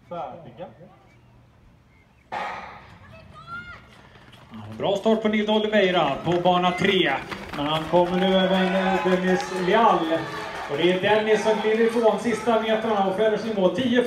färdiga. Bra start på Nildo Oliveira på bana 3. Men han kommer nu även Dennis Lial. Och det är Dennis som glider ifrån sista metrarna och fäller sin mål 10.